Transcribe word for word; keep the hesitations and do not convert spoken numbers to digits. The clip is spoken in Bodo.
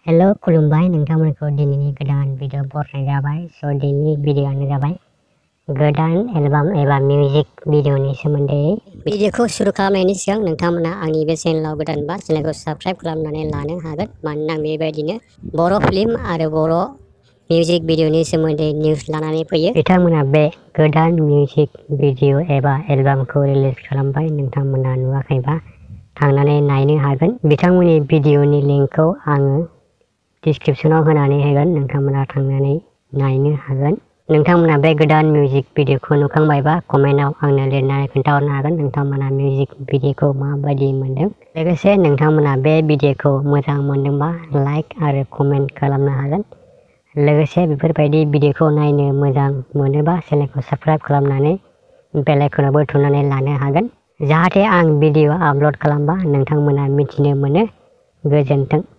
हेलो खुलुमबाय नोंथांमोनखौ दिनैनि गोदान भिडिअ बरायनाय जाबाय। स' दिनैनि भिडिअआनो जाबाय गोदान एलबाम एबा मिउजिक भिडिअनि सोमोन्दै। भिडिअखौ शुरु खालामनायनि सिगां नोंथांमोना आंनि बे चेनेलाव गोदानबा चेनेलखौ साबस्क्राइब खालामनानै लानो हागोन, मानोना आं बेबायदिनो बर' फिल्म आरो बर' मिउजिक भिडिअनि सोमोन्दै निउस लानानै फैयो। बिथांमोना बे गोदान मिउजिक भिडिअ एबा एलबामखौ रिलिज खालामबाय। नोंथांमोना नुवाखैबा थांनानै नायनो हागोन। बिथांमोननि भिडिअनि लिंकखौ आङो डिस्क्रिप्शनाव होनानै होगोन, नोंथांमोना थांनानै नायनो हागोन। नोंथांमोना बे गोदान मिउजिक भिडिअखौ नुखांबायबा कमेन्टआव आंनो लिरनानै खोन्थाहरनो हागोन नोंथांमोना मिउजिक भिडिअखौ माबायदि मोनदों। लोगोसे नोंथांमोना बे भिडिअखौ मोजां मोनदोंबा लाइक आरो कमेन्ट खालामनो हागोन। लोगोसे बेफोरबायदि भिडिअखौ नायनो मोजां मोनोबा चेनेलखौ साबस्क्राइब खालामनानै बेल आइकनआवबो थुनानै लानो हागोन, जाहाथे आं भिडिअ आपल'ड खालामबा नोंथांमोना मिथिनो मोनो। गोजोन्थों।